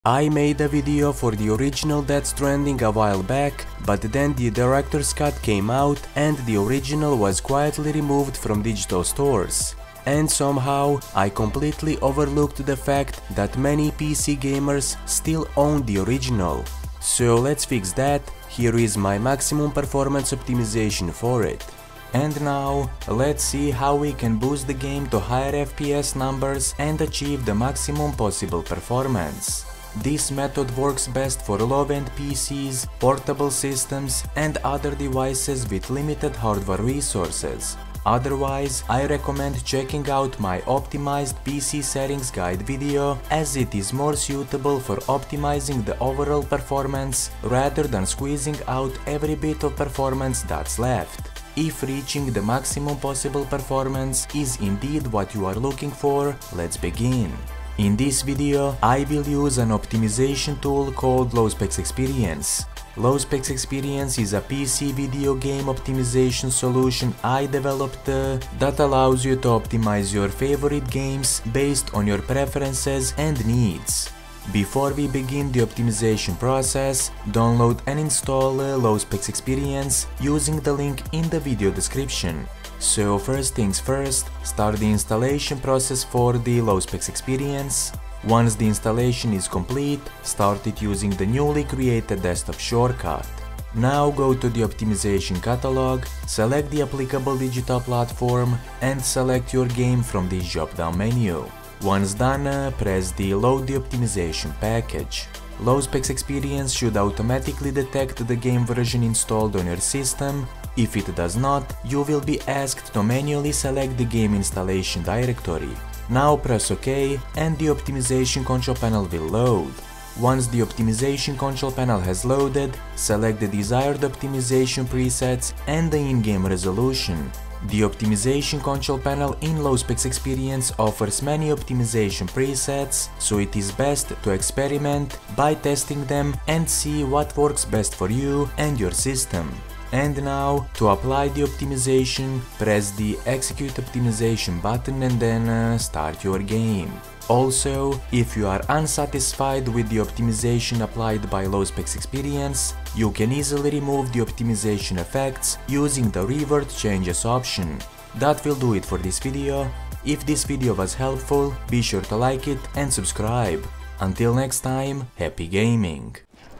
I made a video for the original Death Stranding a while back, but then the director's cut came out and the original was quietly removed from digital stores. And somehow I completely overlooked the fact that many PC gamers still own the original. So let's fix that. Here is my maximum performance optimization for it. And now, let's see how we can boost the game to higher FPS numbers and achieve the maximum possible performance. This method works best for low-end PCs, portable systems and other devices with limited hardware resources. Otherwise, I recommend checking out my optimized PC settings guide video, as it is more suitable for optimizing the overall performance rather than squeezing out every bit of performance that's left. If reaching the maximum possible performance is indeed what you are looking for, let's begin. In this video, I will use an optimization tool called Low-Specs Experience. Low-Specs Experience is a PC video game optimization solution I developed that allows you to optimize your favorite games based on your preferences and needs. Before we begin the optimization process, download and install Low-Specs Experience using the link in the video description. So first things first, start the installation process for the Low-Specs Experience. Once the installation is complete, start it using the newly created desktop shortcut. Now go to the optimization catalog, select the applicable digital platform and select your game from this drop-down menu. Once done, press the Load the optimization package. Low-Specs Experience should automatically detect the game version installed on your system. If it does not, you will be asked to manually select the game installation directory. Now press OK and the optimization control panel will load. Once the optimization control panel has loaded, select the desired optimization presets and the in-game resolution. The optimization control panel in Low-Specs Experience offers many optimization presets, so it is best to experiment by testing them and see what works best for you and your system. And now, to apply the optimization, press the Execute Optimization button and then start your game. Also, if you are unsatisfied with the optimization applied by Low-Specs Experience, you can easily remove the optimization effects using the Revert Changes option. That will do it for this video. If this video was helpful, be sure to like it and subscribe. Until next time, happy gaming!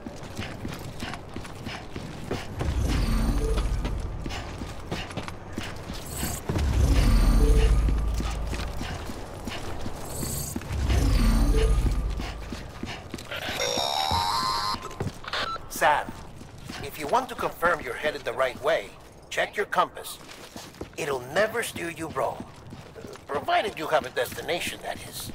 Sam, if you want to confirm you're headed the right way, check your compass. It'll never steer you wrong. Provided you have a destination, that is.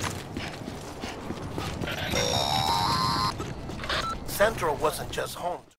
Central wasn't just home.